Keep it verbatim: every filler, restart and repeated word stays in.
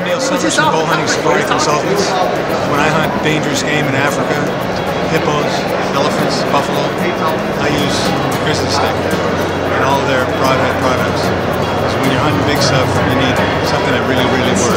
from Bowhunting Safari Consultants. When I hunt dangerous game in Africa, hippos, elephants, buffalo, I use GrizzlyStik and all of their broadhead products. So when you're hunting big stuff, you need something that really, really works.